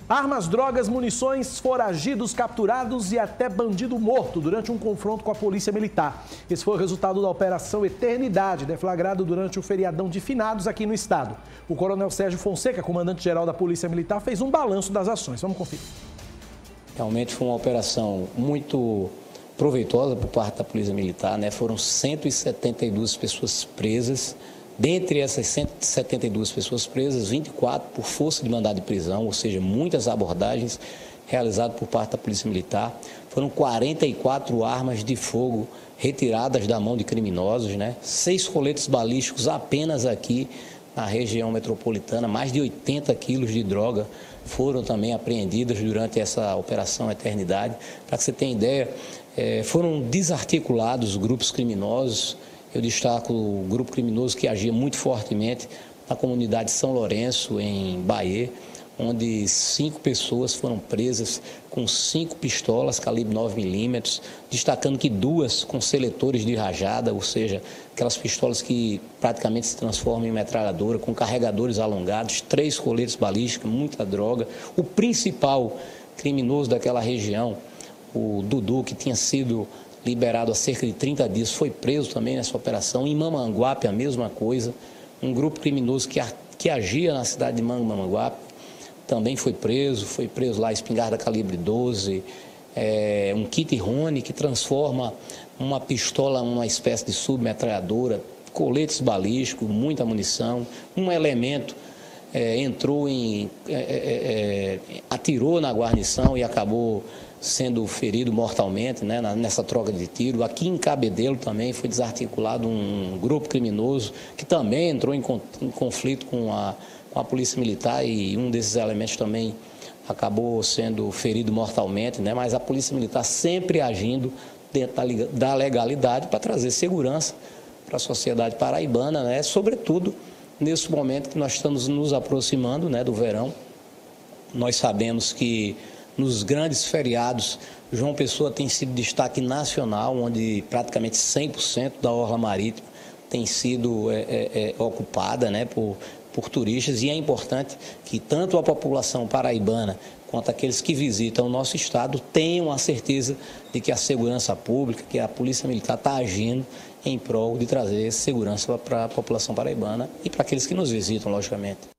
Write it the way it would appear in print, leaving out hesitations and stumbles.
Armas, drogas, munições, foragidos capturados e até bandido morto durante um confronto com a Polícia Militar. Esse foi o resultado da Operação Eternidade, deflagrado durante o feriadão de finados aqui no estado. O coronel Sérgio Fonseca, comandante-geral da Polícia Militar, fez um balanço das ações. Vamos conferir. Realmente foi uma operação muito proveitosa por parte da Polícia Militar, né? Foram 172 pessoas presas. Dentre essas 172 pessoas presas, 24 por força de mandado de prisão, ou seja, muitas abordagens realizadas por parte da Polícia Militar. Foram 44 armas de fogo retiradas da mão de criminosos, né? 6 coletes balísticos apenas aqui na região metropolitana. Mais de 80 quilos de droga foram também apreendidas durante essa Operação Eternidade. Para que você tenha ideia, foram desarticulados grupos criminosos. Eu destaco o grupo criminoso que agia muito fortemente na comunidade São Lourenço, em Bahia, onde 5 pessoas foram presas com 5 pistolas calibre 9mm, destacando que 2 com seletores de rajada, ou seja, aquelas pistolas que praticamente se transformam em metralhadora, com carregadores alongados, 3 coletes balísticos, muita droga. O principal criminoso daquela região, o Dudu, que tinha sido liberado há cerca de 30 dias, foi preso também nessa operação. Em Mamanguape, a mesma coisa. Um grupo criminoso que agia na cidade de Mamanguape também foi preso lá, espingarda calibre 12, um kit Rony que transforma uma pistola numa espécie de submetralhadora, coletes balísticos, muita munição. Um elemento atirou na guarnição e acabou sendo ferido mortalmente, né, nessa troca de tiro. Aqui em Cabedelo também foi desarticulado um grupo criminoso que também entrou em conflito com a Polícia Militar, e um desses elementos também acabou sendo ferido mortalmente, né? Mas a Polícia Militar sempre agindo dentro da legalidade para trazer segurança para a sociedade paraibana, né? Sobretudo nesse momento que nós estamos nos aproximando, né, do verão. Nós sabemos que nos grandes feriados, João Pessoa tem sido destaque nacional, onde praticamente 100% da orla marítima tem sido ocupada, né, por turistas, e é importante que tanto a população paraibana quanto aqueles que visitam o nosso estado tenham a certeza de que a segurança pública, que a Polícia Militar está agindo em prol de trazer segurança para a população paraibana e para aqueles que nos visitam, logicamente.